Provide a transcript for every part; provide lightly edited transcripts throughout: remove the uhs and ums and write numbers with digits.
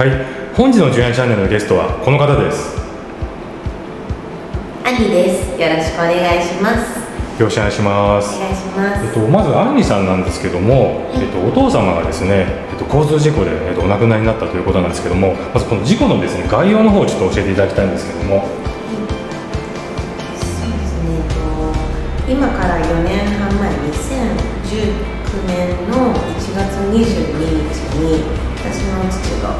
はい、本日のジュニアチャンネルのゲストはこの方です。 アンリです。よろしくお願いします。 よろしくお願いします。 お願いします。 まずアンリさんなんですけども、お父様がですね、交通事故で、お亡くなりになったということなんですけども、まずこの事故のですね、概要の方をちょっと教えていただきたいんですけども。 そうですね。今から4年半前、2019年の1月22日に私の父が、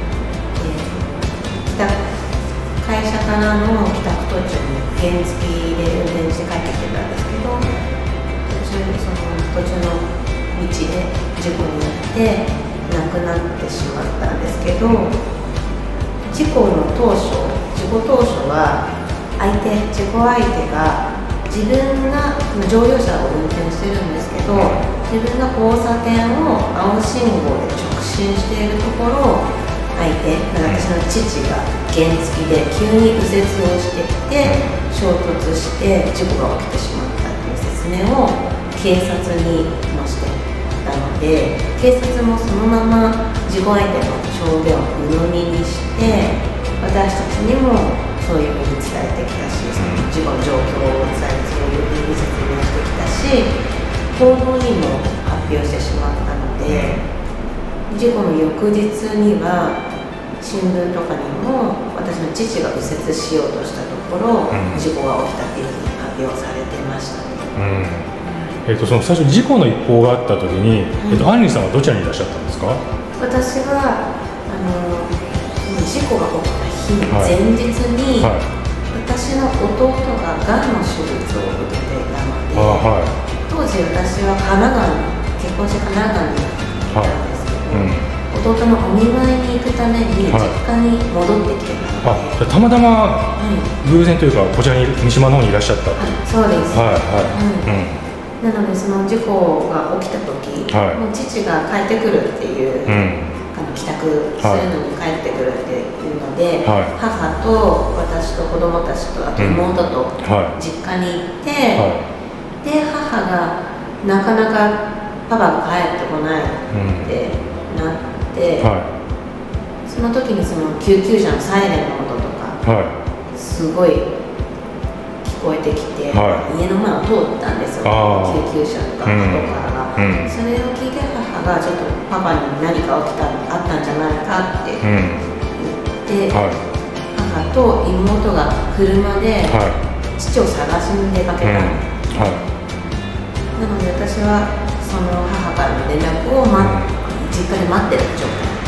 会社からの帰宅途中に原付で運転して帰ってきてたんですけど、途中の道で事故になって亡くなってしまったんですけど、事故当初は事故相手が自分が乗用車を運転してるんですけど、自分が交差点を青信号で直進しているところを私の父が原付で急に右折をしてきて衝突して事故が起きてしまったという説明を警察にしてたので、警察もそのまま事故相手の証言を鵜呑みにして私たちにもそういうふうに伝えてきたし、事故の状況を伝えてそういうふうに説明してきたし、報道にも発表してしまったので、事故の翌日には新聞とかにも私の父が右折しようとしたところ、事故が起きたっていうふうに発表されてましたね。 その最初事故の一報があった時に、アンリさんはどちらにいらっしゃったんですか？ 私は事故が起きた日の前日に、私の弟ががんの手術を受けていたので、当時私は結婚して神奈川にいたんですけど、弟のお見舞いに行くために実家に戻ってきてたので、 たまたま偶然というか、こちらに三島の方にいらっしゃった。 そうです。なのでその事故が起きた時、もう父が帰ってくるっていう、帰宅するのに帰ってくるっていうので、母と私と子供たちとあと妹と実家に行って、で母がなかなかパパが帰ってこないってなって、その時にその救急車のサイレンの音とか、すごい聞こえてきて、家の前を通ったんですよ、救急車とか後からが、それを聞いて母がちょっとパパに何かあったんじゃないかって言って、母と妹が車で父を探しに出かけたんです。なので私はその母からの連絡を実家で待ってる状態です。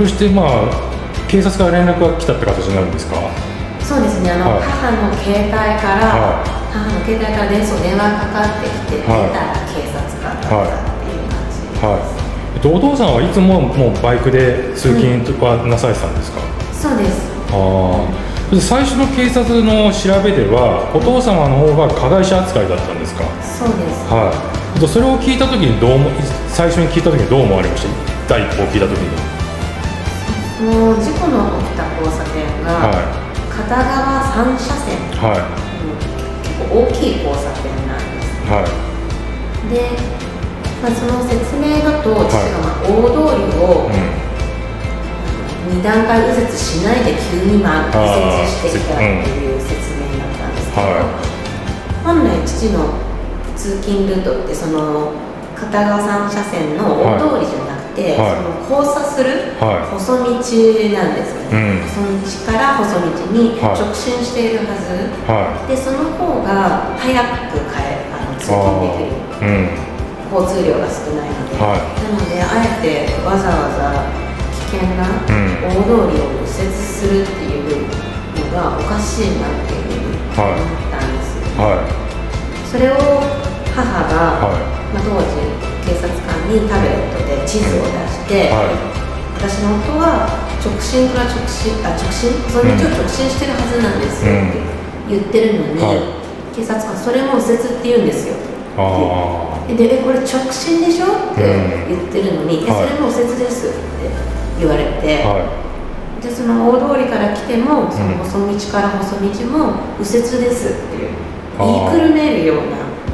そして警察から連絡が来たって形になるんですか？ そうですね。母の携帯から電話がかかってきて、出たら警察官だったっていう感じです。 お父さんはいつもバイクで通勤とかなされてたんですか？ そうです。 最初の警察の調べではお父様の方が加害者扱いだったんですか？ そうです。 それを聞いた時に最初に聞いた時にどう思われました？第一報を聞いた時に。 事故の起きた交差点が、片側3車線、結構大きい交差点なんです。で、その説明だと父が大通りを2段階右折しないで急に右折してきたっていう説明だったんですけど、本来父の通勤ルートってその片側3車線の大通りじゃなくて、その交差する細道なんですよね。細道から細道に直進しているはず、でその方が早く通勤できる、交通量が少ないので、なのであえてわざわざ危険な大通りを右折するっていうのがおかしいなっていうふうに思ったんですよ。それを母が、当時警察官にタブレットで地図を出して、私の夫は直進細道を直進してるはずなんですよって言ってるのに、警察官それも右折って言うんですよ。でこれ直進でしょって言ってるのに、それも右折ですって言われて、でその大通りから来てもその細道から細道も右折ですっていう言いくるめるような言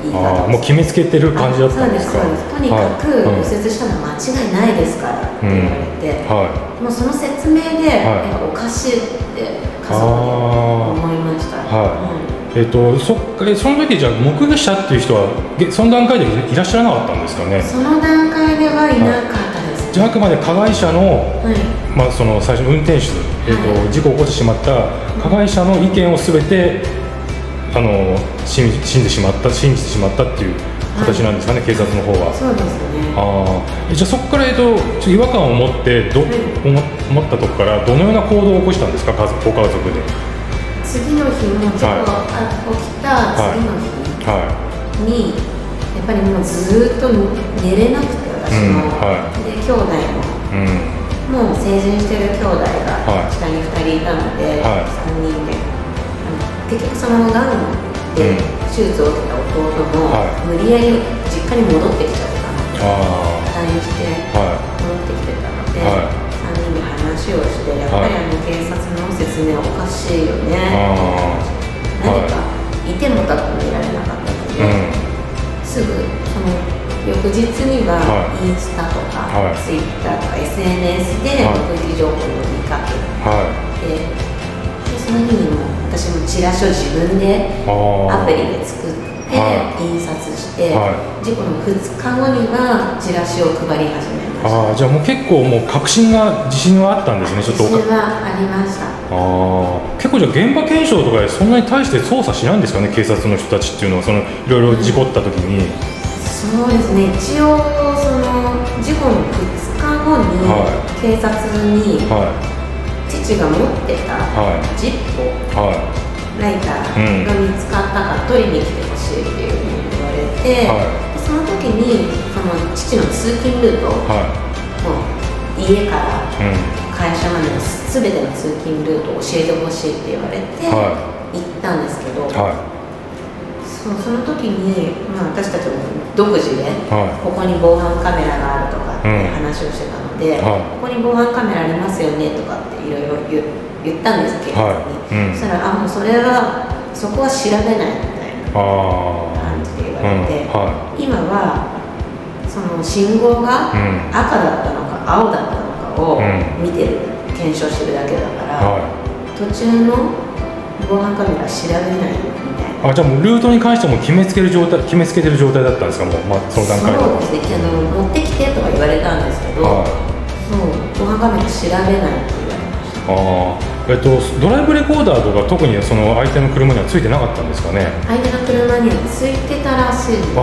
言い方をもう決めつけてる感じだったんですか？ そうです、とにかく右折したのは間違いないですからって言われて、もうその説明で、おかしいって家族で思いました。 その時じゃあ目撃者っていう人はその段階でいらっしゃらなかったんですかね？ その段階ではいなかったです。 じゃああくまで加害者の、その最初の運転手、事故を起こしてしまった加害者の意見をすべて信じてしまったっていう形なんですかね、警察の方は。 そうですね。 じゃあそこから違和感を持って思ったとこからどのような行動を起こしたんですか、ご家族で。 次の日も事故が起きた次の日に、やっぱりもうずっと寝れなくて、私も、で兄弟も、もう成人してる兄弟が下に2人いたので、3人で結局そのがんで手術を受けた弟も、無理やり実家に戻ってきちゃったので、退院して戻ってきてたので、3人で話をして、やっぱり警察の説明おかしいよね、何かいてもたと見られなかったので、すぐその翌日にはインスタとかツイッターとか SNS で目撃情報を見かけて、その日にも私もチラシを自分でアプリで作って印刷して、事故の2日後にはチラシを配り始めました。 じゃあもう結構もう自信はあったんですね。ちょっと自信はありました。 結構じゃあ現場検証とかでそんなに対して捜査しないんですかね、警察の人たちっていうのは、いろいろ事故った時に。 そうですね、一応その事故の2日後に警察に、父が持ってたジッポライターが見つかったから取りに来てほしいっていうふうに言われて、その時にその父の通勤ルート、もう家から会社までの全ての通勤ルートを教えてほしいって言われて行ったんですけど、その時に、私たちも独自で、ここに防犯カメラがあるとかって話をしてたので、ここに防犯カメラありますよねとかっていろいろ言ったんです警察に、そしたらもうそこは調べないみたいな感じで言われて、今はその信号が赤だったのか青だったのかを見てる、検証してるだけだから、途中の防犯カメラ調べないみたいな。 じゃあもうルートに関しても決めつけてる状態だったんですか、もう、その段階で。 そうですね、持ってきてとか言われたんですけど、防犯カメラ調べないって言われました。 ドライブレコーダーとか特にその相手の車にはついてなかったんですかね？ 相手の車にはついてたらしいです。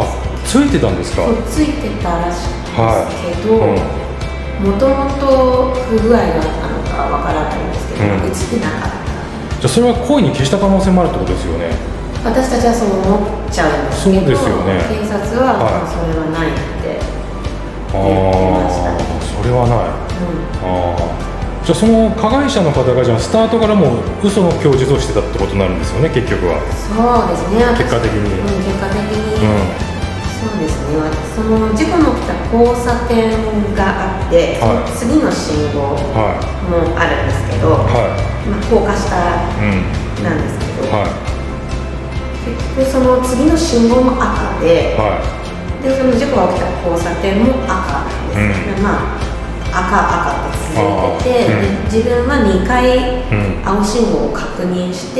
ついてたんですか？ ついてたらしいですけど、もともと不具合があったのかわからないんですけど、映ってなかった。 じゃあそれは故意に消した可能性もあるってことですよね？ 私たちはそう思っちゃうんですけど、 そうですよね、 警察は、それはないって言ってました。 それはない。じゃあその加害者の方がじゃあスタートからもう嘘の供述をしてたってことになるんですよね、結局は。 そうですね、 結果的に。 そうですね、その事故の起きた交差点があって、次の信号もあるんですけど、高架下なんですけど、結局その次の信号も赤で、その事故が起きた交差点も赤なんですね。赤って続いてて、自分は2回青信号を確認して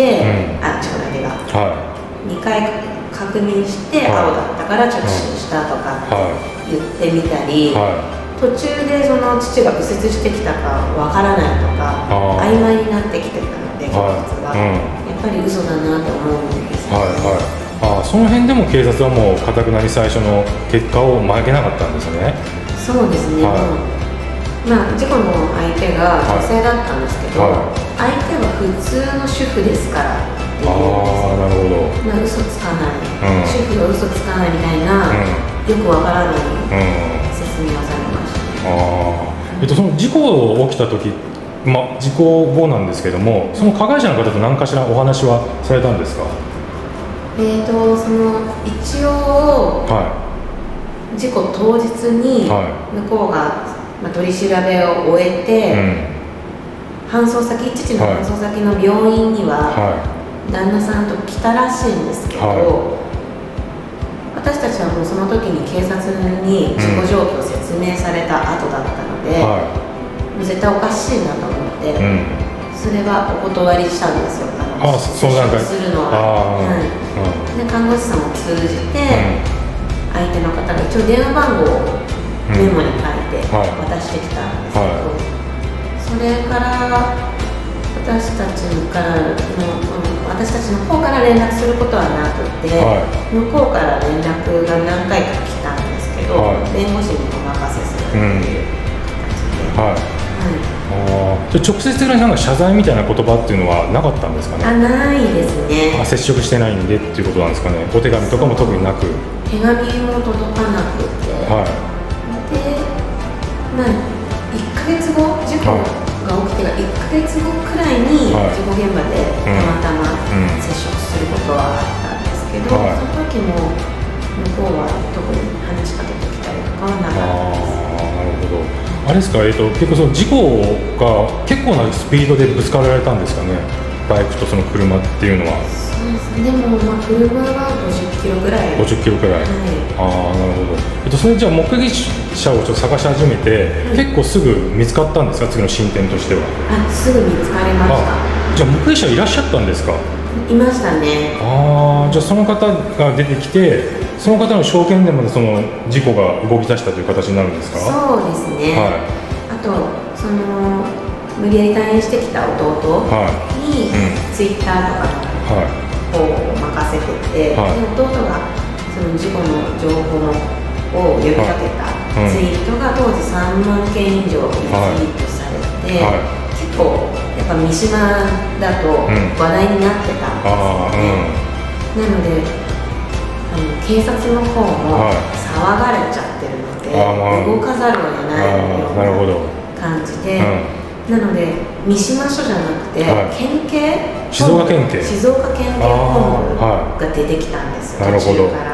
、2回確認して青だったから直進したとか言ってみたり、途中でその父が右折してきたかわからないとか曖昧になってきてたので、供述がやっぱり嘘だなと思うんですよね。 その辺でも警察はもうかたくなに最初の結果を曲げなかったんですね。 そうですね、事故の相手が女性だったんですけど、相手は普通の主婦ですからっていうんです。なるほど。嘘つかない、主婦が嘘つかないみたいな、よくわからない説明をされました。 その事故起きた時、事故後なんですけども、その加害者の方と何かしらお話はされたんですか？ その一応、事故当日に向こうが取り調べを終えて、父の搬送先の病院には旦那さんと来たらしいんですけど、 私たちはもうその時に警察に事故状況を説明された後だったので、もう絶対おかしいなと思って、それはお断りしたんですよ。接触するのは。で看護師さんを通じて、相手の方が一応電話番号をメモに書いて渡してきたんですけど、それから私たちの方から連絡することはなくて、向こうから連絡が何回か来たんですけど、弁護士にお任せするっていう形で。 直接的ななんか謝罪みたいな言葉っていうのはなかったんですかね。 ないですね。 接触してないんでっていうことなんですかね。お手紙とかも特になく。 手紙も届かなくて、で、1ヶ月後、事故が起きてから1ヶ月後くらいに事故現場でたまたま接触することはあったんですけど、その時も向こうは特に話しかけてきたりとかはなかったです。 なるほど。あれですか、結構その事故が結構なスピードでぶつかられたんですかね、バイクとその車っていうのは。 そうですね、でも車は50キロぐらい。 50キロぐらい。なるほど。それじゃあ目撃者をちょっと探し始めて、結構すぐ見つかったんですか、次の進展としては。 すぐ見つかりました。 じゃあ目撃者いらっしゃったんですか。 いましたね。 じゃあその方が出てきて、その方の証言でもその事故が動き出したという形になるんですか。 そうですね。あとその無理やり退院してきた弟にツイッターとかの方を任せてて、で弟がその事故の情報を呼びかけたツイートが当時3万件以上リツイートされて、結構やっぱ三島だと話題になってたんですよね。なので警察の方も騒がれちゃってるので動かざるを得ないような感じで、なので三島署じゃなくて県警、 静岡県警本部が出てきたんですよ、途中から。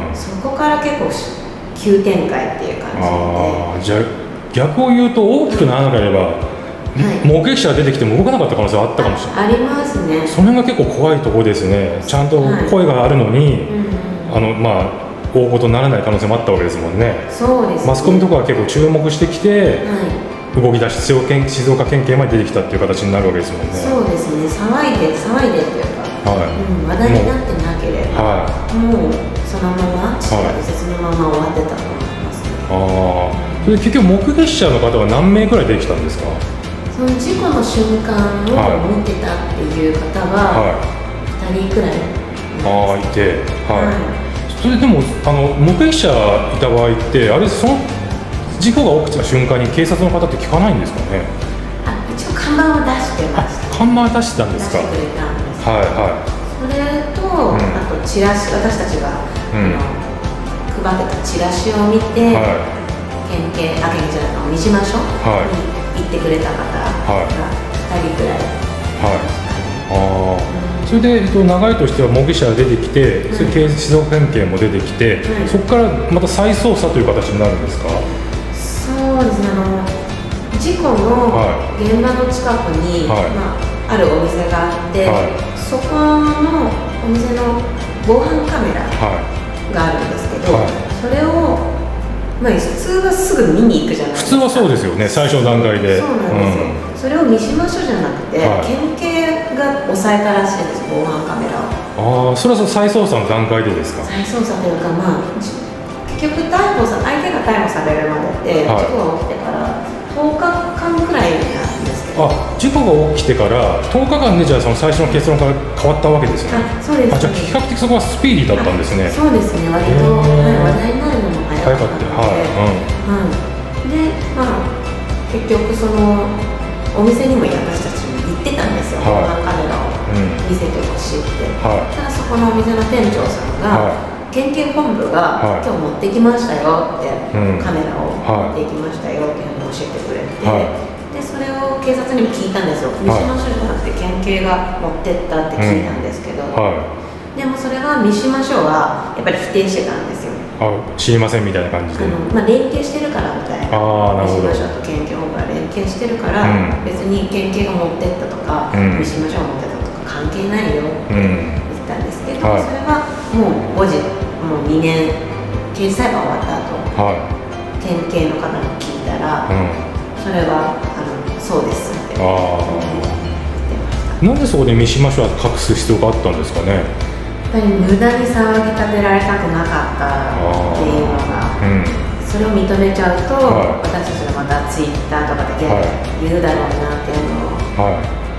そこから結構急展開っていう感じで。 じゃあ逆を言うと大きくならなければ目撃者が出てきても動かなかった可能性はあったかもしれない。 ありますね。 その辺が結構怖いところですね。ちゃんと声があるのに大事にならない可能性もあったわけですもんね。 そうですね。 マスコミとかは結構注目してきて、動き出し静岡県警まで出てきたっていう形になるわけですもんね。 そうですね。騒いでっていうか、話題になってなければもうそのまま力説のまま終わってたと思いますね。 それで結局目撃者の方は何名くらい出てきたんですか。 その事故の瞬間を見てたっていう方は2人くらいいて、それでも目撃者いた場合ってあれその事故が起きた瞬間に警察の方って聞かないんですかね。 一応看板を出してました。 看板出してたんですか。 出してくれたんですけど、それとあとチラシ、私たちが配ってたチラシを見て県警じゃない三島署に行ってくれた方が2人くらい。 それで流れとしては目撃者が出てきて、静岡県警も出てきて、そこからまた再捜査という形になるんですか。 そうですね。事故の現場の近くにあるお店があって、そこのお店の防犯カメラがあるんですけど、それを普通はすぐ見に行くじゃないですか。 普通はそうですよね、最初の段階で。 そうなんですよ。それを三島署じゃなくて県警が抑えたらしいんです、防犯カメラを。 それは再捜査の段階でですか。 再捜査というか、結局相手が逮捕されるまでって、事故が起きてから10日間くらいなんですけど。 事故が起きてから10日間でじゃあその最初の結論から変わったわけですよね。 そうです。 じゃあ比較的そこはスピーディーだったんですね。 そうですね。割と話題になるのも早かったので、結局そのお店にも私たち行ってたんですよ。防犯カメラを見せてほしいって。ただそこのお店の店長さんが県警本部が今日持ってきましたよって、カメラを持ってきましたよっていうのを教えてくれて、でそれを警察にも聞いたんですよ。三島署じゃなくて県警が持ってったって聞いたんですけど、でもそれは三島署はやっぱり否定してたんですよ。 知りませんみたいな感じで、 連携してるからみたいな。三島署と県警本部が連携してるから、別に県警が持ってったとか、三島署が持ってったとか関係ないよって言ったんですけど、それはもう後日もう2年刑事裁判終わった後、県警の方に聞いたら、それはそうですって言ってました。 なんでそこで三島署は隠す必要があったんですかね。 やっぱり無駄に騒ぎ立てられたくなかったっていうのが、それを認めちゃうと、私たちがまたツイッターとかで言うだろうなっていうのを、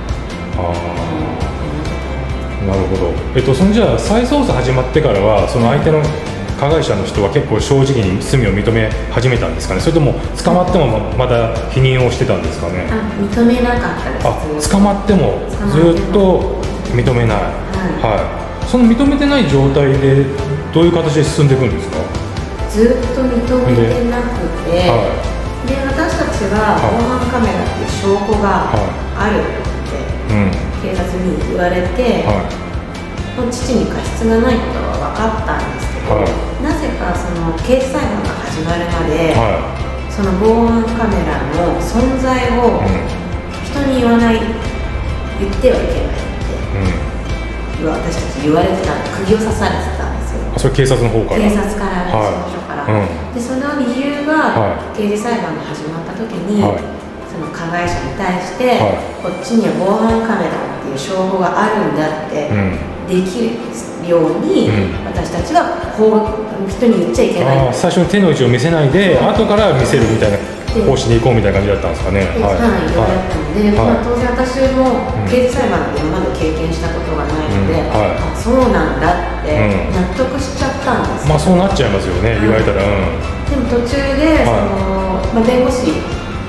なるほど。そのじゃあ再捜査始まってからはその相手の加害者の人は結構正直に罪を認め始めたんですかね。それとも捕まってもまだ否認をしてたんですかね。 認めなかったです。 捕まってもずっと認めない。その認めてない状態でどういう形で進んでいくんですか。 ずっと認めてなくて、で私たちは防犯カメラっていう証拠があるって警察に言われて、父に過失がないことは分かったんですけど、なぜかその刑事裁判が始まるまで、その防犯カメラの存在を人に言わない、言ってはいけないって、私たち言われてた、釘を刺されてたんですよ。 それ警察の方から。 警察から、事務所から。でその理由が、刑事裁判が始まった時に、その加害者に対して、こっちには防犯カメラっていう証拠があるんだってできるように、私たちは人に言っちゃいけない。 最初に手の内を見せないで、後から見せるみたいな方針でいこうみたいな感じだったんですかね。 言われたので、当然私も刑事裁判で今まで経験したことがないので、そうなんだって納得しちゃったんです。 そうなっちゃいますよね、言われたら。 でも途中で弁護士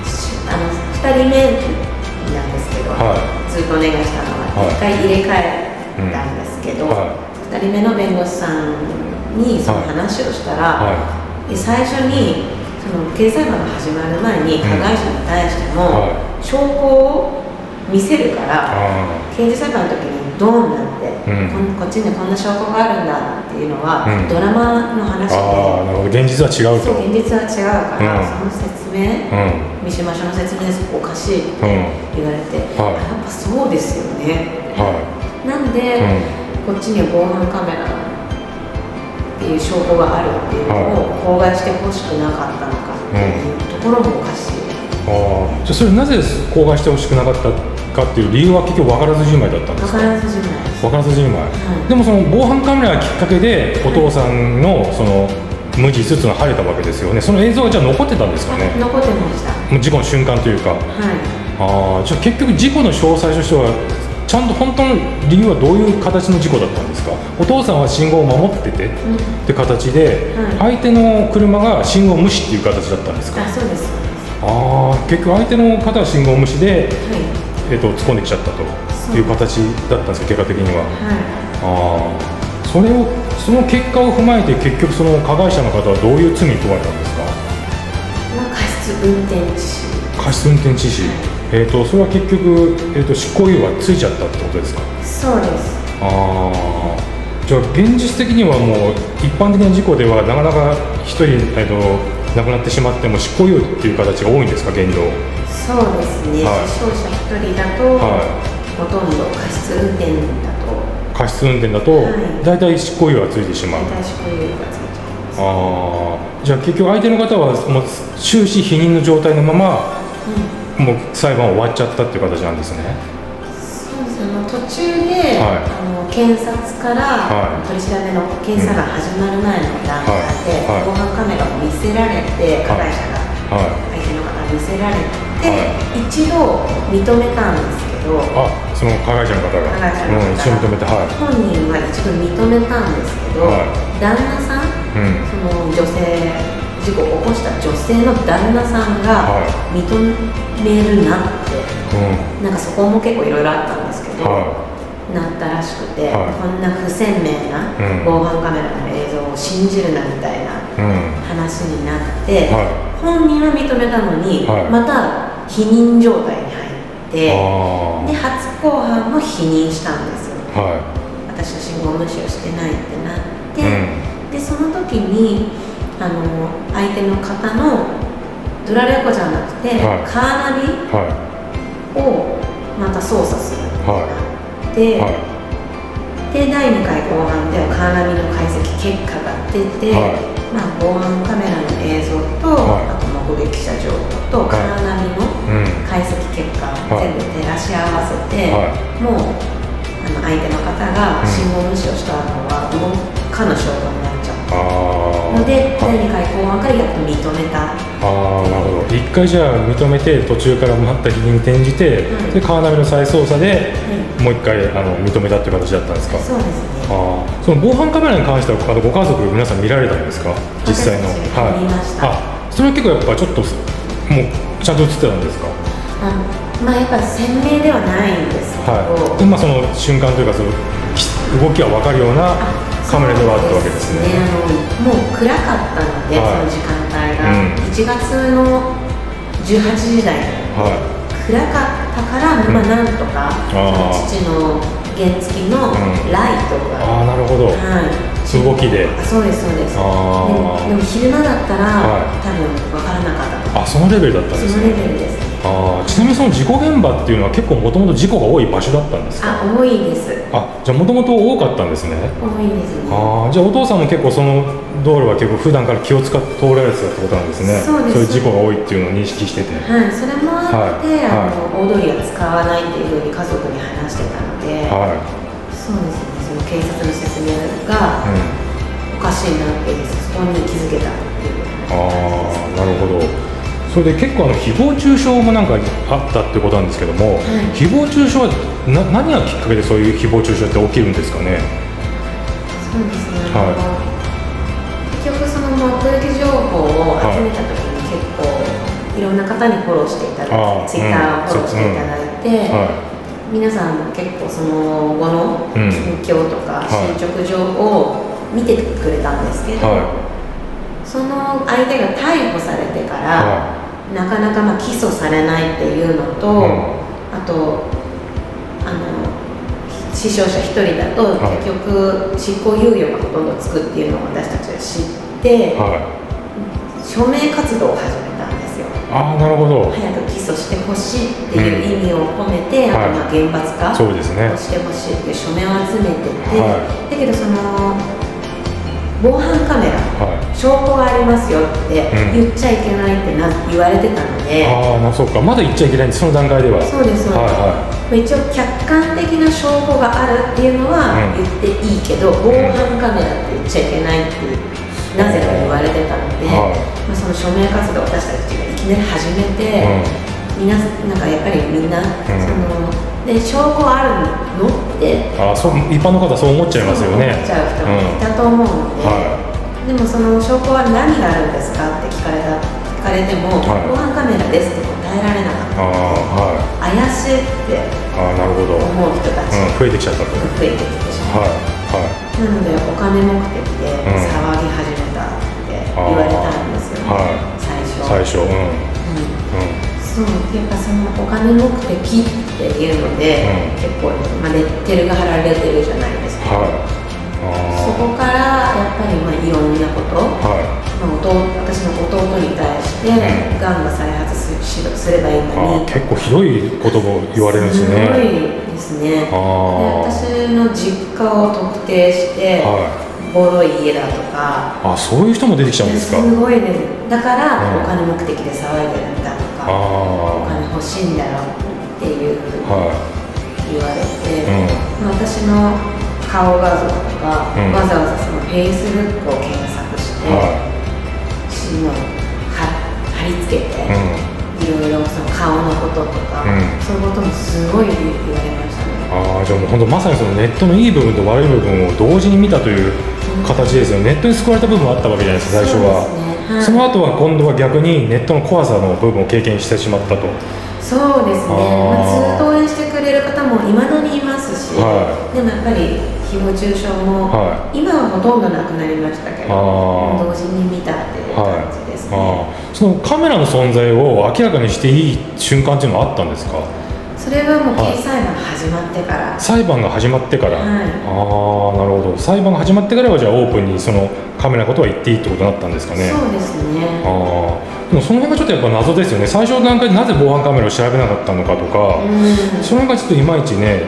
2人目なんですけど、ずっとお願いしたのは1回入れ替えたんですけど、2人目の弁護士さんにその話をしたら、最初にその刑事裁判が始まる前に加害者に対しても証拠を見せるから、刑事裁判の時にドーンなんて、こっちにこんな証拠があるんだっていうのは、ドラマの話で、 現実は違うと。 現実は違うから、その説明、三島署の説明ですおかしいって言われて、やっぱそうですよね。なんで、こっちには防犯カメラっていう証拠があるっていうのを口外してほしくなかったのかっていうところもおかしい。 じゃあそれなぜ口外してほしくなかったかっていう理由は結局分からずじまいだったんですか。 分からずじまいです。 分からずじまい、でもその防犯カメラがきっかけでお父さんのその無実っていうのは晴れたわけですよね。その映像はじゃあ残ってたんですかね。 残ってました。 もう事故の瞬間というか、じゃあ結局事故の詳細としてはちゃんと本当の理由はどういう形の事故だったんですか。お父さんは信号を守っててって形で、相手の車が信号無視っていう形だったんですか。 そうです。 結局相手の方は信号無視で、突っ込んできちゃったという形だったんですか、結果的には。その結果を踏まえて結局その加害者の方はどういう罪に問われたんですか。 過失運転致死。 過失運転致死。それは結局、執行猶予がついちゃったってことですか。 そうです。 じゃあ現実的にはもう一般的な事故ではなかなか1人、亡くなってしまっても執行猶予っていう形が多いんですか、現状。 そうですね、死傷者1人だと、ほとんど過失運転だと大体執行猶予がついてしまう。 大体執行猶予がついてしまいます。 じゃあ結局相手の方はもう終始否認の状態のまま、もう裁判終わっちゃったっていう形なんですね。 そうですね、途中で、検察から、取り調べの検査が始まる前の段階で、防犯カメラを見せられて、加害者が、相手の方に見せられて、一度認めたんですけど、 その加害者の方が一度認めて、 本人は一度認めたんですけど、旦那さん、その女性事故を起こした女性の旦那さんが認めるなって、なんかそこも結構いろいろあったんですけど、なったらしくて、こんな不鮮明な防犯カメラの映像を信じるなみたいな話になって、本人は認めたのに、また否認状態に入って、で初公判も否認したんですよ。私は信号無視をしてないってなって、でその時に相手の方のドラレコじゃなくて、カーナビをまた操作するってなって、 で第2回公判ではカーナビの解析結果が出て、防犯カメラの映像と、あと目撃者情報とカーナビの解析結果を全部照らし合わせて、もう相手の方が信号無視をしたのは動かぬ証拠になっちゃうので、第2回公判からやっと認めた。 なるほど。1回じゃあ認めて途中から待った日に転じて、でカーナビの再捜査で、もう1回認めたっていう形だったんですか。 そうですね。 その防犯カメラに関してはご家族皆さん見られたんですか、実際の。 見ました。 それは結構やっぱちょっともうちゃんと映ってたんですか。 やっぱり鮮明ではないんですけど、 その瞬間というかその動きが分かるようなカメラではあったわけですね。 もう暗かったので、その時間帯が1月の18時台、暗かったから、なんとか父の原付のライトが、 なるほど、動きで。 そうですそうです。でも昼間だったら多分分からなかったと。 そのレベルだったんですね。 そのレベルですね。 ちなみにその事故現場っていうのは結構もともと事故が多い場所だったんですか。 多いです。 じゃあもともと多かったんですね。 多いですね。 じゃあお父さんも結構その道路は結構普段から気を使って通られてたってことなんですね。そういう事故が多いっていうのを認識してて。 それもあって、大通りは使わないっていうふうに家族に話してたので、そうですね。その警察の説明がおかしいなってそこに気づけたっていうなるほど。それで結構誹謗中傷もなんかあったってことなんですけども、誹謗中傷は何がきっかけでそういう誹謗中傷って起きるんですかね。 そうですね。結局その目撃情報を集めた時に結構いろんな方にフォローしていただいて、ツイッターをフォローしていただいて、皆さん結構その後の近況とか進捗状を見てくれたんですけど、その相手が逮捕されてから、なかなか起訴されないっていうのと、あと死傷者1人だと結局執行猶予がほとんどつくっていうのを私たちは知って、署名活動を始めたんですよ。 なるほど。 早く起訴してほしいっていう意味を込めて、あと厳罰化をしてほしいっていう署名を集めてて、だけどその防犯カメラ、証拠がありますよって言っちゃいけないって言われてたので、 そうか、まだ言っちゃいけないんです、その段階では。 そうですそうです。一応客観的な証拠があるっていうのは言っていいけど、防犯カメラって言っちゃいけないってなぜか言われてたので、その署名活動を私たちがいきなり始めて、なんかやっぱりみんなで証拠あるのって一般の方はそう思っちゃいますよね。 思っちゃう人もいたと思うので、でもその証拠は何があるんですかって聞かれても、防犯カメラですって答えられなかった。怪しいって思う人たち増えてきちゃったと。 増えてきてしまう。なのでお金目的で騒ぎ始めたって言われたんですよね、最初。そう、やっぱそのお金目的っていうので、結構レッテルが貼られてるじゃないですか。そこからやっぱりいろんなこと、私の弟に対してがんが再発すればいいのに、 結構ひどいことも言われるんですね。 すごいですね。で、私の実家を特定して、ボロい家だとか、 そういう人も出てきちゃうんですか。 すごいです。だからお金目的で騒いでるんだとか、お金欲しいんだろうっていう言われて、私の顔画像とか、わざわざそのフェイスブックを検索して、貼り付けて、いろいろその顔のこととか、そういうこともすごい言われましたね。 じゃあもう本当まさにそのネットのいい部分と悪い部分を同時に見たという形ですよね。ネットに救われた部分もあったわけじゃないですか、最初は。その後は今度は逆にネットの怖さの部分を経験してしまったと。 そうですね。ずっと応援してくれる方もいまだにいますし、でもやっぱり誹謗中傷も今はほとんどなくなりましたけど、同時に見たっていう感じですね。 そのカメラの存在を明らかにしていい瞬間っていうのはあったんですか。 それはもう刑事裁判が始まってから。 裁判が始まってから。なるほど。裁判が始まってからはじゃあオープンにそのカメラのことは言っていいってことになったんですかね。 そうですね。 でもその辺がちょっとやっぱ謎ですよね。最初の段階でなぜ防犯カメラを調べなかったのかとか、その辺がちょっといまいちね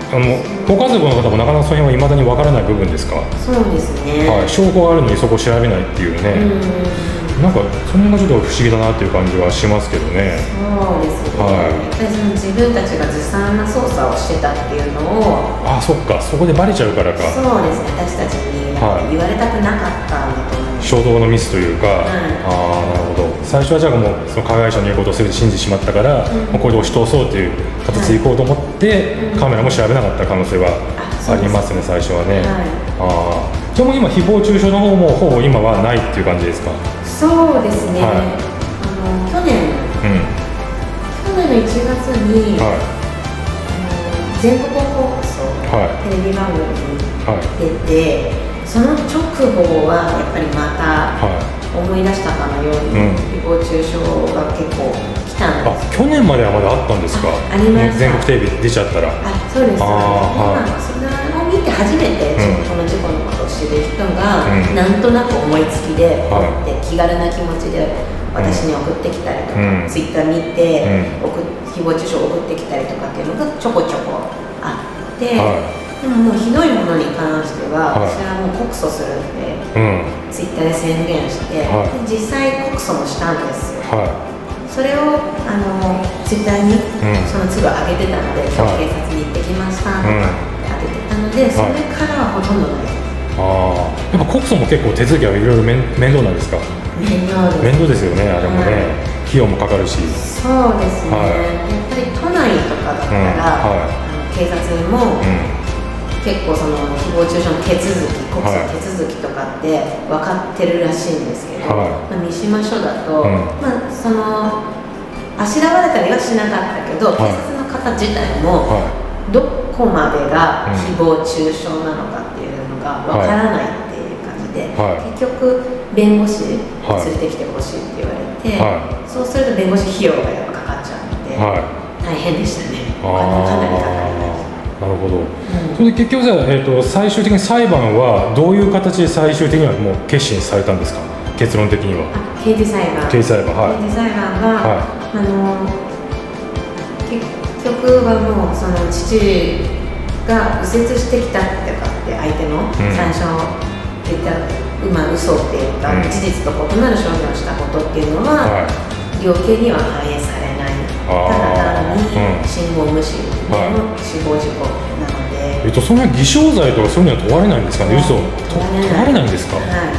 ご家族の方もなかなかその辺はいまだにわからない部分ですか？ そうですね、 はい、証拠があるのにそこを調べないっていうね、なんかその辺がちょっと不思議だなっていう感じはしますけどね。 そうですね、やっぱりその自分たちがずさんな操作をしてたっていうのを、 そっか、そこでバレちゃうからか。 そうですね、私たちに言われたくなかったんだと思います。 衝動のミスというか、なるほど。最初はじゃあもうその加害者の言うことを全て信じてしまったから、もうこれで押し通そうという形でいこうと思って、カメラも調べなかった可能性はありますね、最初はね。じゃあもう今誹謗中傷の方もほぼ今はないっていう感じですか？ そうですね、去年の1月に、全国放送、テレビ番組に出て、その直後はやっぱりまた思い出したかのように、誹謗中傷が結構来たんです。 去年まではまだあったんですか？ ありました。 全国テレビ出ちゃったら。 そうです。それを見て初めてこの事故のことを知る人が、なんとなく思いつきで、気軽な気持ちで私に送ってきたりとか、ツイッター見て誹謗中傷を送ってきたりとかっていうのがちょこちょこあって、でももうひどいものに関しては、私はもう告訴するんで、ツイッターで宣言して、実際告訴もしたんですよ。それをツイッターにその都度上げてたので、今日警察に行ってきましたとかって上げてたので、それからはほとんどないです。 やっぱ告訴も結構手続きはいろいろ面倒なんですか？ 面倒ですよね、あれもね、費用もかかるし。 そうですね、やっぱり都内とかだったら、警察も結構その誹謗中傷の手続き、告訴手続きとかって分かってるらしいんですけど、三島署だと、そのあしらわれたりはしなかったけど、警察の方自体もどこまでが誹謗中傷なのかっていうのが分からないっていう感じで、結局弁護士連れてきてほしいって言われて、そうすると弁護士費用がやっぱかかっちゃうので、大変でしたね。お金かなりかかりました。 なるほど。それで結局じゃあ、最終的に裁判はどういう形で最終的にはもう決心されたんですか？結論的には。 刑事裁判。 刑事裁判、 刑事裁判は、結局はもうその父が右折してきたってかって相手の最初言った嘘っていうか、事実と異なる証言をしたことっていうのは、量刑には反映されない。ただ単に信号無視での死亡事故なので、 その辺偽証罪とかそういうのは問われないんですかね？嘘問われないんですか？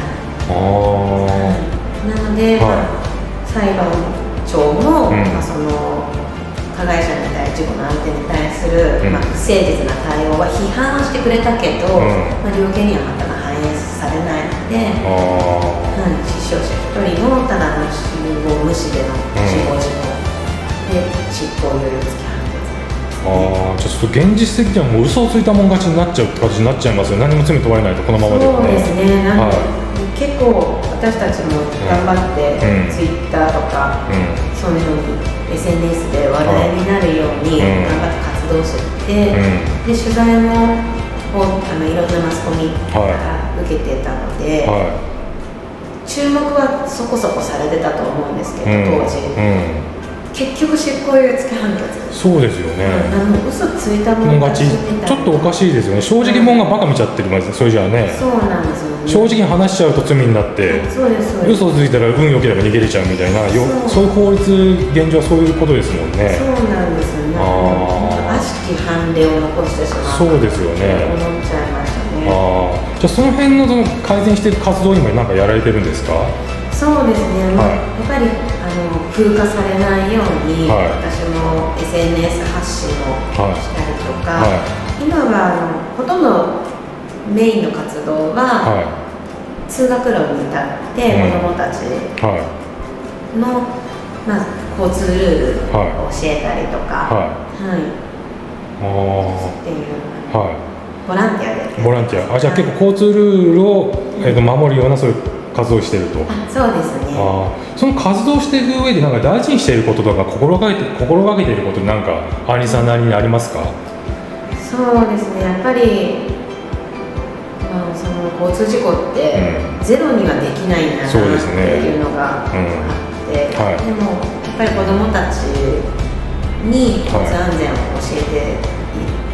なので、裁判長も、その加害者に対事故の相手に対する、不誠実な対応は批判はしてくれたけど、量刑にはまた反映されないので、死傷者1人のただの信号無視での死亡事故で執行猶予付き判決。 じゃあちょっと現実的にはもう嘘をついたもん勝ちになっちゃうって形になっちゃいますよ。何も罪問われないとこのままではね。 そうですね。結構私たちも頑張ってツイッターとか、そういうのに SNS で話題になるように頑張って活動して、で取材もいろんなマスコミから受けてたので、注目はそこそこされてたと思うんですけど、当時。結局執行猶予付き判決。 そうですよね。 嘘ついたもん勝ちみたいな。 ちょっとおかしいですよね。正直者がバカ見ちゃってるまでそれじゃあね。 そうなんですよね。 正直に話しちゃうと罪になって、嘘ついたら運良ければ逃げれちゃうみたいな、そういう法律現状はそういうことですもんね。 そうなんですよね。悪しき判例を残してしまう。 そうですよね。 思っちゃいましたね。 じゃあその辺の改善していく活動にも何かやられてるんですか？ そうですね、やっぱり風化されないように、私も SNS 発信をしたりとか、今はほとんどメインの活動は、通学路に立って子どもたちの、交通ルールを教えたりとか、っていうボランティアで。 ボランティア。じゃあ結構交通ルールを、守るようなそういう活動していると。 そうですね。 その活動していく上でなんか大事にしていることとか心がけていることなんかアンリさんなりにありますか？ そうですね、やっぱり、その交通事故ってゼロにはできないんだなっていうのがあって、でもやっぱり子どもたちに交通安全を教えていっ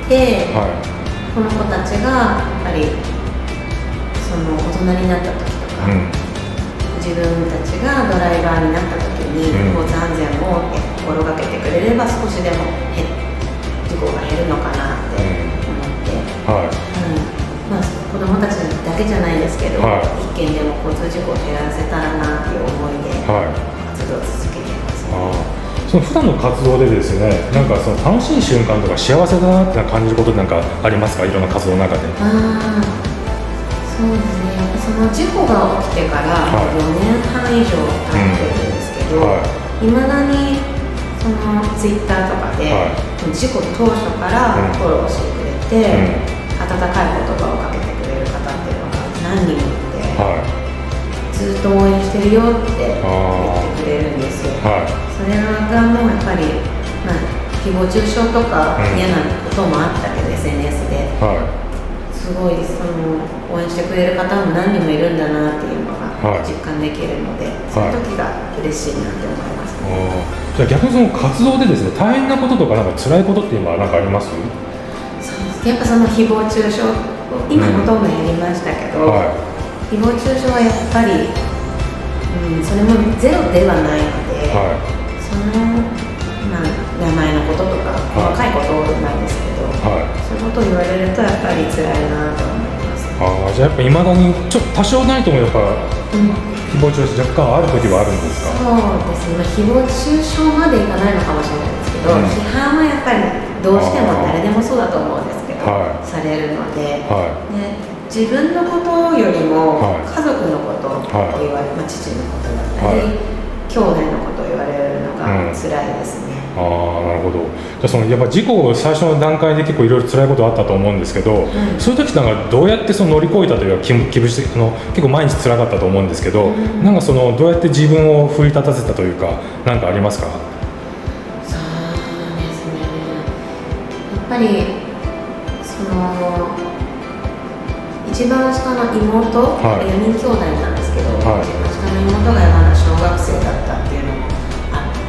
て、この子たちがやっぱりその大人になった時とか、自分たちがドライバーになった時に交通安全を心がけてくれれば少しでも事故が減るのかなって思って、まあ、子どもたちだけじゃないですけど、一件でも交通事故を減らせたらなっていう思いで活動を続けていますね。 その普段の活動でですね、なんかその楽しい瞬間とか幸せだなって感じることなんかありますか？いろんな活動の中で。 そうですね、その事故が起きてから4年半以上経ってるんですけど、いまだにそのツイッターとかで、事故当初からフォローしてくれて、温かい言葉をかけてくれる方っていうのが何人もいて、ずっと応援してるよって言ってくれるんですよ。それがもうやっぱり、誹謗中傷とか嫌なこともあったけど、SNS で。すごいその応援してくれる方も何人もいるんだなっていうのが実感できるので、その時が嬉しいなって思いますね。 じゃあ逆にその活動でですね、大変なこととかなんか辛いことって今何かあります？ そうですね、やっぱその誹謗中傷、今ほとんど減りましたけど、誹謗中傷はやっぱり、それもゼロではないので、その名前のこととか細かいことなんですけど、そういうことを言われるとやっぱり辛いなと思います。 じゃあやっぱいまだにちょっと多少ないともやっぱ、誹謗中傷若干ある時はあるんですか？ そうですね、誹謗中傷までいかないのかもしれないですけど、批判はやっぱりどうしても誰でもそうだと思うんですけど、されるので、自分のことよりも家族のことを言われる、父のことだったり、兄弟のことを言われるのが辛いですね。 なるほど。じゃあそのやっぱ事故最初の段階で結構いろいろ辛いことあったと思うんですけど、そういう時なんかどうやってその乗り越えたというか結構毎日辛かったと思うんですけど、なんかそのどうやって自分を奮い立たせたというか何かありますか？ そうですね、やっぱりその一番下の妹、4人兄弟なんですけど、一番下の妹がまだ小学生だったっていうのもあって、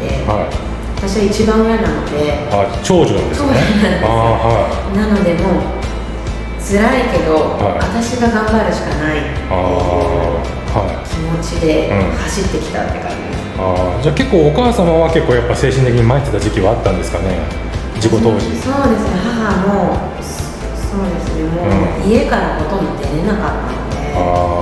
私は一番上なので、 長女なんですね。 なのでもう辛いけど、私が頑張るしかないっていう気持ちで走ってきたって感じです。 じゃあ結構お母様は結構やっぱ精神的に参ってた時期はあったんですかね、事故当時。 そうですね、母もそうですね、もう家からほとんど出れなかったので、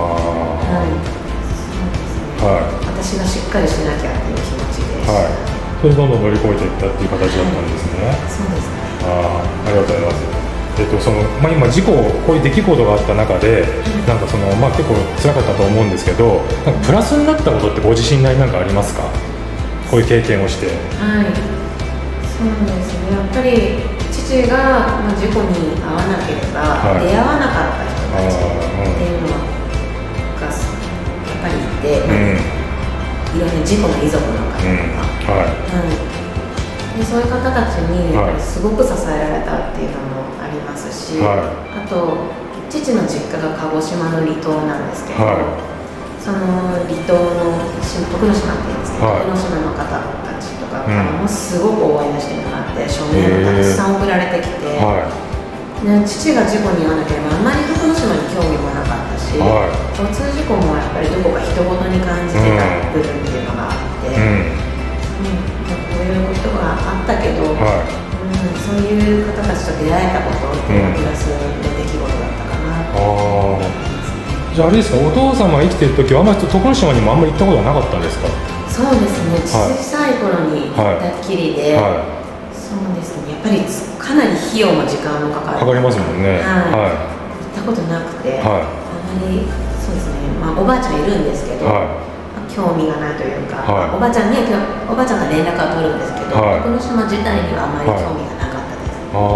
私がしっかりしなきゃっていう気持ちでした。 それでどんどん乗り越えていったっていう形だったんですね。 そうですね。 ありがとうございます。今事故、こういう出来事があった中で、なんか結構辛かったと思うんですけど、なんかプラスになったことってご自身なりなんかありますか？こういう経験をして。 そうですね、やっぱり父が事故に遭わなければ出会わなかった人たちっていうのがやっぱりいて、いろんな事故の遺族の方とか、でそういう方たちにやっぱりすごく支えられたっていうのもありますし、あと父の実家が鹿児島の離島なんですけど、その離島の徳之島っていうんですけど、徳之島の方たちとかからもすごく応援してもらって署名がたくさん送られてきて、父が事故に遭わなければあんまり徳之島に興味もなかったし、交通事故もやっぱりどこか人ごとに感じてた部分っていうのがあって、こういうことがあったけど、そういう方たちと出会えたことっていうのはプラスの出来事だったかなと思いますね。 じゃああれですか、お父様が生きてる時はあんまり徳之島にもあんまり行ったことはなかったんですか？ そうですね、小さい頃に行ったっきりで、そうですね、やっぱりかなり費用も時間もかかりますもんね。 行ったことなくて、あまりそうですね、おばあちゃんいるんですけど、興味がないというか、おばあちゃんが連絡は取るんですけど、徳之島自体にはあまり興味がなかったです。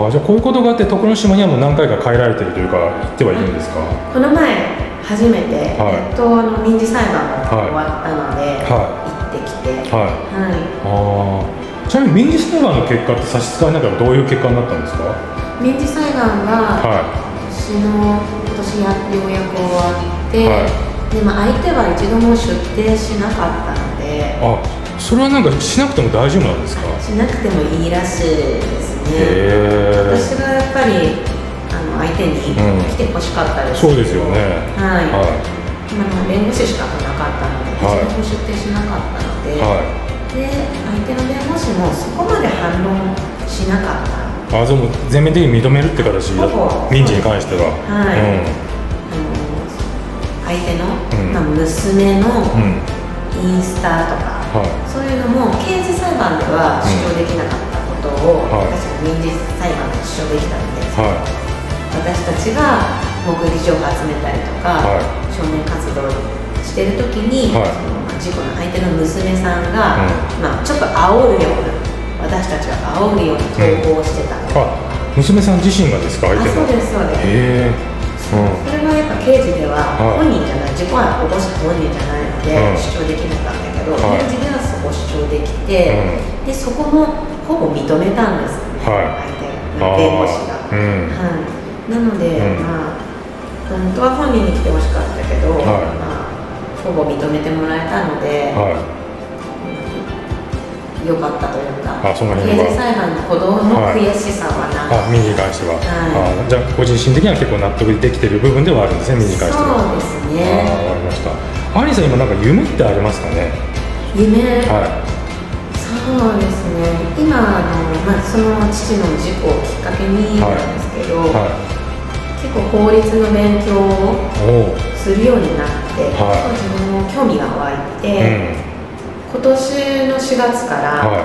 じゃあこういうことがあって徳之島にはもう何回か帰られてるというか行ってはいるんですか？ この前初めて、民事裁判が終わったので、行ってきて、 ちなみに民事裁判の結果って差し支えなければどういう結果になったんですか？ 民事裁判は、今年ようやく終わって、で相手は一度も出廷しなかったので、 それはなんかしなくても大丈夫なんですか？ しなくてもいいらしいですね。私がやっぱり相手に来てほしかったですけど、 そうですよね。 はい。弁護士しか来なかったので、私も出廷しなかったので、で相手の弁護士もそこまで反論しなかった。 でも全面的に認めるって形だ、民事に関しては。はい。 相手の、娘のインスタとか、そういうのも刑事裁判では主張できなかったことを、私は民事裁判で主張できたので、私たちが目撃情報を集めたりとか、証明活動してるときに、事故の相手の娘さんが、ちょっと煽るような、私たちが煽るような投稿をしてたので、 娘さん自身がですか、相手の。 そうです、そうです。それはやっぱ刑事では本人じゃない、事故を起こした本人じゃないので主張できなかったけど、民事ではそこ主張できて、でそこもほぼ認めたんですよね、相手の弁護士が。なので、本当は本人に来てほしかったけど、ほぼ認めてもらえたので、良かったというか、刑事裁判のほどの悔しさはなく、 民事に関しては、じゃあご自身的には結構納得できている部分ではあるんですね、民事に関しては。 そうですね。 わかりました。アニさん、今なんか夢ってありますかね？ 夢、そうですね。今その父の事故をきっかけになんですけど、結構法律の勉強をするようになって、自分も興味が湧いて。今年の4月から、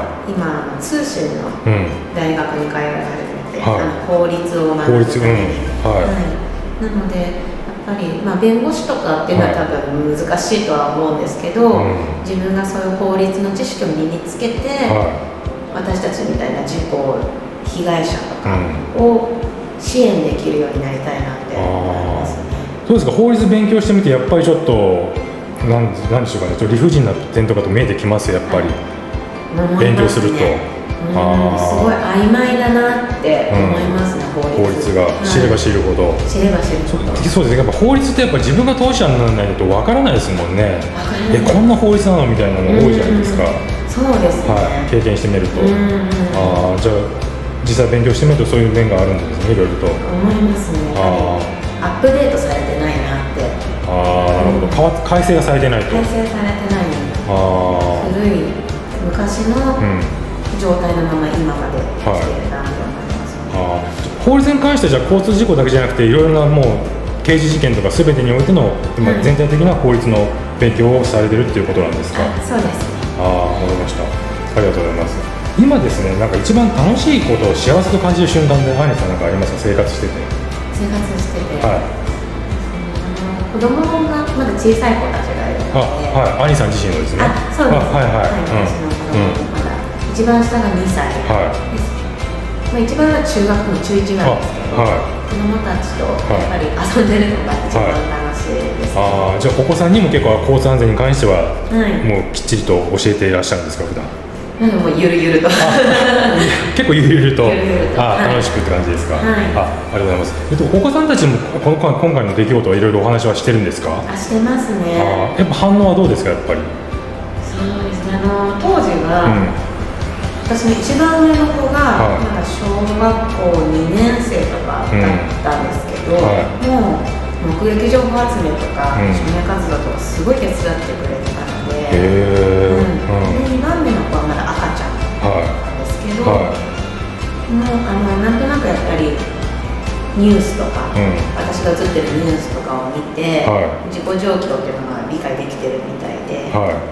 今通信の大学に通い始めて、法律を学ぶために、なのでやっぱり、弁護士とかっていうのは多分難しいとは思うんですけど、自分がそういう法律の知識を身につけて、私たちみたいな事故被害者とかを支援できるようになりたいなって思いますね。 そうですか。法律勉強してみてやっぱりちょっとなんでしょうかね、ちょっと理不尽な点とかと見えてきますやっぱり、勉強すると。すごい曖昧だなって思いますね、法律が。知れば知るほど。 知れば知るほど。 そうですね。やっぱ法律ってやっぱ自分が当事者にならないとわからないですもんね。こんな法律なのみたいなの多いじゃないですか。 そうですね。 経験してみると。じゃあ実際勉強してみるとそういう面があるんですね、いろいろと。 思いますね。アップデートされてないなって。 なるほど。改正がされてないと。 改正されてない。古い昔の状態のまま今まで来てるなと思いますね。 法律に関してはじゃあ交通事故だけじゃなくていろいろなもう刑事事件とかすべてにおいての全体的な法律の勉強をされてるっていうことなんですか？ そうですね。 わかりました。ありがとうございます。今ですね、なんか一番楽しいことを幸せと感じる瞬間でアニさんなんかありますか？生活してて。 生活してて。子供がまだ小さい子たちがいるので、 アニさん自身のですね。 そうです。私の子供まだ一番下が2歳です。一番は中学の中1なんですけど、子供たちとやっぱり遊んでるのが一番楽しいです。じゃあお子さんにも結構交通安全に関してはもうきっちりと教えていらっしゃるんですか、普段？ もうゆるゆると結構ゆるゆると楽しくって感じですか？ありがとうございます。お子さんたちも今回の出来事はいろいろお話はしてるんですか？ してますね。 やっぱ反応はどうですか？やっぱり。 そうですね。当時は私の一番上の子がまだ小学校2年生とかだったんですけど、もう目撃情報集めとか署名活動とかすごい手伝ってくれてたので、2番目の子はまだ赤ちゃんなんですけど、もうなんとなくやっぱりニュースとか、私が映ってるニュースとかを見て、事故状況っていうのが理解できてるみたいで、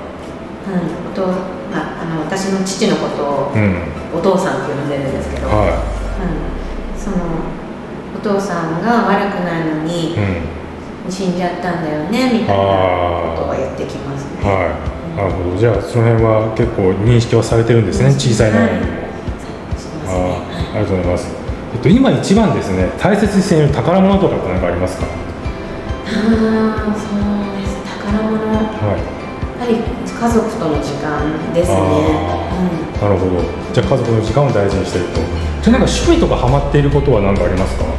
私の父のことをお父さんって呼んでるんですけど、そのお父さんが悪くないのに死んじゃったんだよねみたいなことを言ってきますね。 なるほど。じゃあその辺は結構認識はされてるんですね、小さいながらにも。ありがとうございます。今一番ですね、大切にしている宝物とかって何かありますか？ そうです。宝物。やはり家族との時間ですね。 なるほど。じゃあ家族の時間を大事にしていると。じゃあなんか趣味とかハマっていることは何かありますか？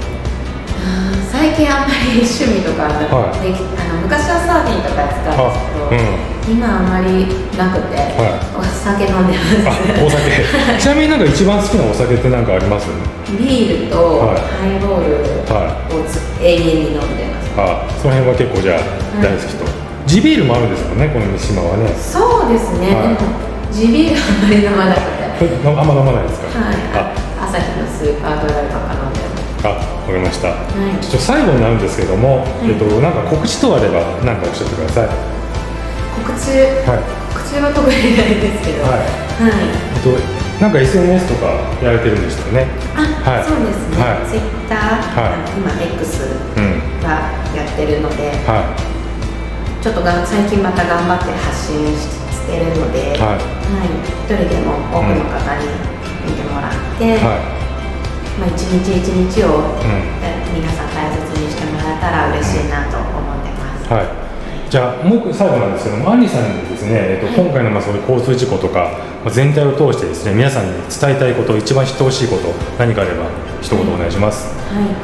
最近あんまり趣味とか、昔はサーフィンとかやってたんですけど、 今あまりなくて、お酒飲んでます。 お酒ちなみになんか一番好きなお酒って何かあります？ ビールとハイボールを永遠に飲んでます。 その辺は結構じゃあ大好きと。地ビールもあるんですもんね、この三島はね。 そうですね、でも地ビールあんまり飲まなくて。 あんま飲まないですか？ 朝日のスーパードライばっか飲んでます。 わかりました。ちょっと最後になるんですけども、なんか告知とあれば何かおっしゃってください。 告知は特にないですけど、 なんか SNS とかやられてるんでしたよね。 そうですね。Twitter、今 X がやってるので、ちょっと最近また頑張って発信してるので、一人でも多くの方に見てもらって、一日一日を皆さん大切にしてもらえたら嬉しいなと思ってます。 じゃあもう最後なんですけども、アンリさんにですね、今回のそういう交通事故とか全体を通してですね、皆さんに伝えたいこと、一番知ってほしいこと、何かあれば一言お願いします。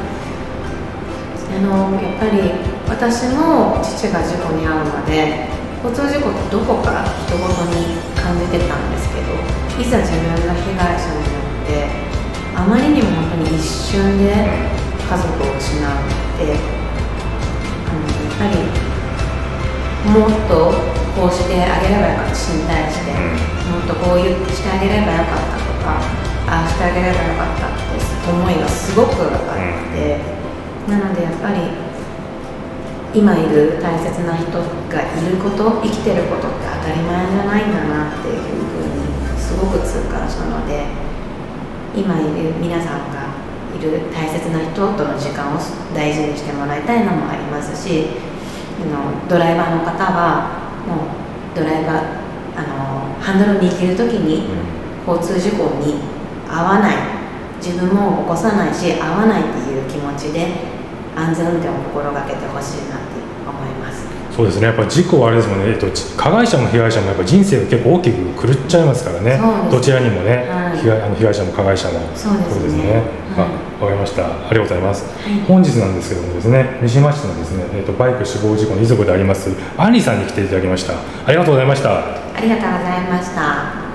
やっぱり私も父が事故に遭うまで交通事故ってどこか人ごとに感じてたんですけど、いざ自分が被害者になってあまりにも本当に一瞬で家族を失うって、やっぱりもっとこうしてあげればよかった、死に対してもっとこうしてあげればよかったとか、ああしてあげればよかったって思いがすごくあって、なのでやっぱり今いる大切な人がいること、生きてることって当たり前じゃないんだなっていうふうにすごく痛感したので、今いる皆さんがいる大切な人との時間を大事にしてもらいたいのもありますし、ドライバーの方はもうドライバーハンドルを握るときに交通事故に遭わない、自分も起こさないし遭わないっていう気持ちで安全運転を心がけてほしいなって思います。 そうですね、やっぱり事故はあれですもんね、加害者も被害者もやっぱ人生が結構大きく狂っちゃいますからね、どちらにもね、被害者も加害者も。そうですね。わかりました。ありがとうございます。本日なんですけどもですね、三島市のですね、バイク死亡事故の遺族でありますアンリさんに来ていただきました。ありがとうございました。 ありがとうございました。